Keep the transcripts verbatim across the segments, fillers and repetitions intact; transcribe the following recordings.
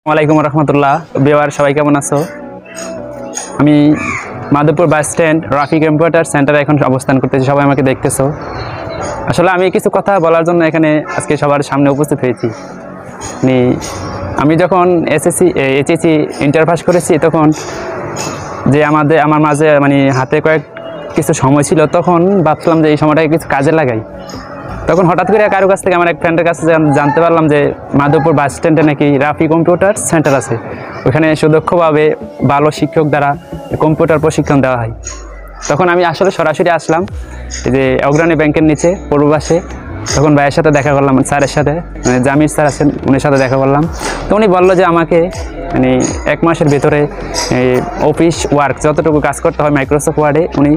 ওয়ালাইকুম রহমতুল্লাহ। বিওয়ার সবাই কেমন আছো? আমি Madhabpur bus stand Rafi computer সেন্টারে এখন অবস্থান করতেছি। সবাই আমাকে দেখতেছো। আসলে আমি কিছু কথা বলার জন্য এখানে আজকে সবার সামনে উপস্থিত হয়েছি। আমি যখন এসএসসি এইচএসসি ইন্টার পাস করেছি তখন যে আমাদের আমার মাঝে মানে হাতে কয়েক কিছু সময় ছিল, তখন ভাবছিলাম যে এই সময়টাকে কিছু কাজে লাগাই। তখন হঠাৎ করে কারো কাছ থেকে আমার এক ফ্রেন্ডের কাছে জানতে পারলাম যে মাধবপুর বাস স্ট্যান্ডে নাকি রাফি কম্পিউটার সেন্টার আছে। ওখানে সুদক্ষভাবে ভালো শিক্ষক দ্বারা কম্পিউটার প্রশিক্ষণ দেওয়া হয়। তখন আমি আসলে সরাসরি আসলাম যে অগ্রণী ব্যাংকের নিচে পূর্ববাসে। তখন ভাইয়ের সাথে দেখা করলাম, স্যারের সাথে, মানে জামির স্যার আছেন, উনির সাথে দেখা করলাম। তো উনি বললো যে আমাকে মানে এক মাসের ভিতরে অফিস ওয়ার্ক যতটুকু কাজ করতে হয় মাইক্রোসফট ওয়ার্ডে উনি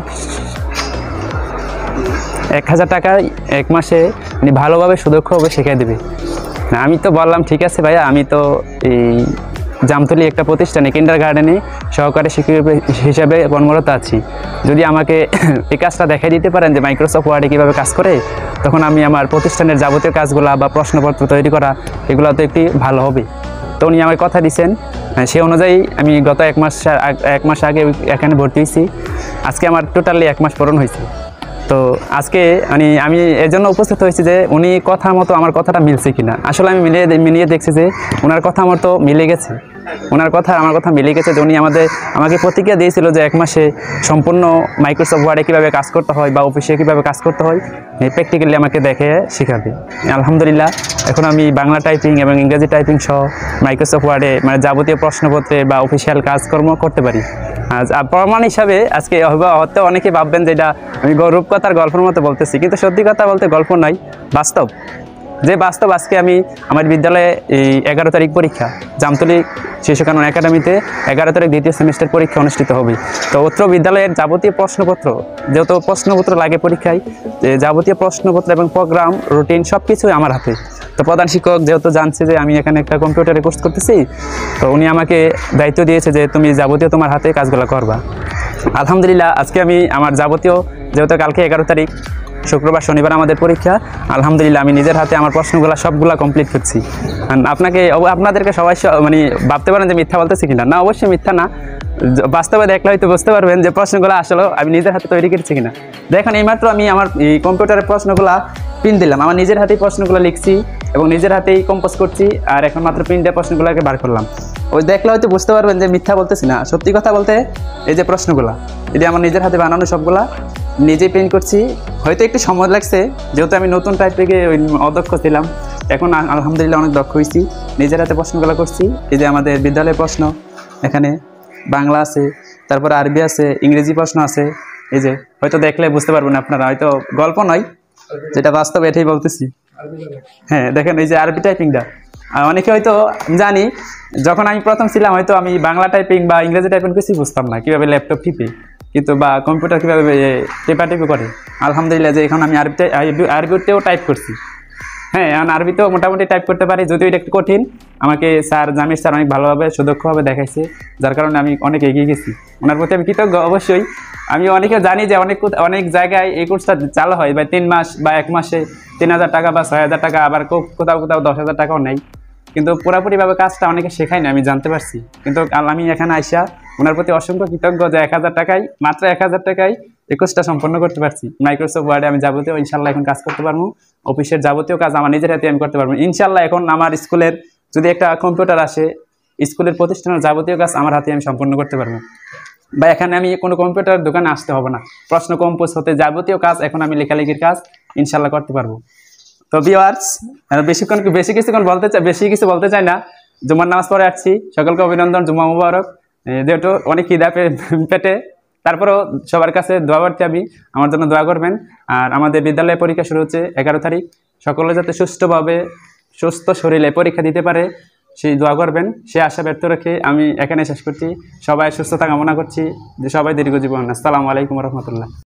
এক হাজার টাকায় এক মাসে উনি ভালোভাবে সুদক্ষভাবে শিখিয়ে দেবে। না, আমি তো বললাম ঠিক আছে ভাইয়া, আমি তো এই জামতলি একটা প্রতিষ্ঠানে কিন্ডার গার্ডেনে সহকারী শিক্ষক হিসাবে কর্মরত আছি। যদি আমাকে এই কাজটা দেখাই দিতে পারেন যে মাইক্রোসফট ওয়ার্ডে কীভাবে কাজ করে, তখন আমি আমার প্রতিষ্ঠানের যাবতীয় কাজগুলো বা প্রশ্নপত্র তৈরি করা এগুলো তো একটি ভালো হবে। তো উনি আমার কথা দিচ্ছেন, সে অনুযায়ী আমি গত এক মাস এক মাস আগে এখানে ভর্তি হয়েছি। আজকে আমার টোটালি এক মাস পূরণ হয়েছে। তো আজকে মানে আমি এর জন্য উপস্থিত হয়েছি যে উনি কথা মতো আমার কথাটা মিলছে কিনা। আসলে আমি মিলিয়ে মিলিয়ে দেখছি যে ওনার কথা মতো মিলে গেছে। ওনার কথা আমার কথা মিলে গেছে যে উনি আমাদের আমাকে প্রতিক্রিয়া দিয়েছিল যে এক মাসে সম্পূর্ণ মাইক্রোসফট ওয়ার্ডে কীভাবে কাজ করতে হয় বা অফিসে কীভাবে কাজ করতে হয় প্র্যাকটিক্যালি আমাকে দেখে শেখাবে। আলহামদুলিল্লাহ, এখন আমি বাংলা টাইপিং এবং ইংরেজি টাইপিং সহ মাইক্রোসফট ওয়ার্ডে মানে যাবতীয় প্রশ্নপত্রে বা অফিসিয়াল কাজকর্ম করতে পারি। আর প্রমাণ হিসাবে আজকে হয়তো অনেকে ভাববেন যে এটা আমি রূপকথার গল্পের মতো বলতেছি, কিন্তু সত্যি কথা বলতে গল্প নয়, বাস্তব। যে বাস্তব, আজকে আমি আমার বিদ্যালয়ে এই এগারো তারিখ পরীক্ষা, জামতলি শিশু কানন একাডেমিতে এগারো তারিখ দ্বিতীয় সেমিস্টার পরীক্ষা অনুষ্ঠিত হবে। তো অত্র বিদ্যালয়ের যাবতীয় প্রশ্নপত্র, যেহেতু প্রশ্নপত্র লাগে পরীক্ষায়, যাবতীয় প্রশ্নপত্র এবং প্রোগ্রাম রুটিন সব কিছুই আমার হাতে। তো প্রধান শিক্ষক যেহেতু জানছে যে আমি এখানে একটা কম্পিউটারে কোর্স করতেছি, তো উনি আমাকে দায়িত্ব দিয়েছে যে তুমি যাবতীয় তোমার হাতে কাজগুলো করবা। আলহামদুলিল্লাহ, আজকে আমি আমার যাবতীয়, যেহেতু কালকে এগারো তারিখ শুক্রবার শনিবার আমাদের পরীক্ষা, আলহামদুলিল্লাহ আমি নিজের হাতে আমার প্রশ্নগুলো সবগুলো কমপ্লিট করছি। আপনাকে আপনাদেরকে সবাই মানে ভাবতে পারেন যে মিথ্যা বলতেছি কিনা, না অবশ্যই মিথ্যা না। বাস্তবে দেখলে হয়তো বুঝতে পারবেন যে প্রশ্নগুলো আসলে আমি নিজের হাতে তৈরি করেছি কিনা। দেখেন, এইমাত্র আমি আমার এই কম্পিউটারের প্রশ্নগুলো প্রিন্ট দিলাম, আমার নিজের হাতেই প্রশ্নগুলো লিখছি এবং নিজের হাতেই কম্পোজ করছি, আর এখন মাত্র প্রিন্ট দিয়ে প্রশ্নগুলোকে বার করলাম। ওই দেখলে হয়তো বুঝতে পারবেন যে মিথ্যা বলতেছি না, সত্যি কথা বলতে এই যে প্রশ্নগুলো এটি আমার নিজের হাতে বানানো, সবগুলা নিজেই প্রিন্ট করছি। হয়তো একটু সময় লাগছে, যেহেতু আমি নতুন টাইপিংয়ে ওই অদক্ষ ছিলাম, এখন আলহামদুলিল্লাহ অনেক দক্ষ হয়েছি, নিজের হাতে প্রশ্নগুলো করছি। এই যে আমাদের বিদ্যালয়ের প্রশ্ন, এখানে বাংলা আছে, তারপরে আরবি আছে, ইংরেজি প্রশ্ন আছে। এই যে হয়তো দেখলে বুঝতে পারবেন আপনারা, হয়তো গল্প নয়, যেটা বাস্তব এটাই বলতেছি। হ্যাঁ দেখেন, এই যে আরবি টাইপিংটা, আর অনেকে হয়তো জানি, যখন আমি প্রথম ছিলাম হয়তো আমি বাংলা টাইপিং বা ইংরেজি টাইপিং কিছুই বুঝতাম না, কীভাবে ল্যাপটপ টিপে কিন্তু বা কম্পিউটার কীভাবে টেপা টেপি করে। আলহামদুলিল্লাহ যে এখন আমি আরবি আরবিতেও টাইপ করছি। হ্যাঁ, এখন আরবিতেও মোটামুটি টাইপ করতে পারি, যদিও এটা একটু কঠিন। আমাকে স্যার জামির স্যার অনেক ভালোভাবে সুদক্ষভাবে দেখাইছে, যার কারণে আমি অনেক এগিয়ে গেছি। ওনার প্রতি আমি কৃতজ্ঞ অবশ্যই। আমি অনেকে জানি যে অনেক অনেক জায়গায় এই কোর্সটা চালু হয় বা তিন মাস বা এক মাসে তিন হাজার টাকা বা ছয় হাজার টাকা, আবার কোথাও কোথাও দশ হাজার টাকাও নেই, কিন্তু পুরোপুরিভাবে কাজটা অনেকে শেখায় না, আমি জানতে পারছি। কিন্তু আমি এখানে আইসা ওনার প্রতি অসংখ্য কৃতজ্ঞ যে এক হাজার টাকায় মাত্র এক হাজার টাকায় একুশটা সম্পন্ন করতে পারছি। মাইক্রোসফট ওয়ার্ডে আমি যাবতীয় ইনশাল্লাহ এখন কাজ করতে পারবো, অফিসের যাবতীয় কাজ আমার নিজের হাতে আমি করতে পারবো ইনশাল্লাহ। এখন আমার স্কুলের যদি একটা কম্পিউটার আসে, স্কুলের প্রতিষ্ঠানের যাবতীয় কাজ আমার হাতে আমি সম্পন্ন করতে পারবো, বা এখানে আমি কোনো কম্পিউটার দোকানে আসতে হবে না। প্রশ্ন কম্পোজ হতে যাবতীয় কাজ এখন আমি লেখালেখির কাজ ইনশাল্লাহ করতে পারবো। তো ভিউয়ার্স, বেশিক্ষণ বেশি কিছুক্ষণ বলতে চাই বেশি কিছু বলতে চাই না। জুমার নামাজ পড়ে আসছি, সকলকে অভিনন্দন, জুম্মা মুবারক। যেহেতু অনেক খিদা পেটে, তারপরেও সবার কাছে দোয়া করতে আমি, আমার জন্য দোয়া করবেন। আর আমাদের বিদ্যালয়ে পরীক্ষা শুরু হচ্ছে এগারো তারিখ, সকলে যাতে সুষ্ঠুভাবে সুস্থ শরীরে পরীক্ষা দিতে পারে সেই দোয়া করবেন। সে আশা ব্যর্থ রেখে আমি এখানে শেষ করছি। সবাই সুস্থতা কামনা করছি, যে সবাই দীর্ঘজীবন। আসসালামু আলাইকুম রহমতুল্লাহ।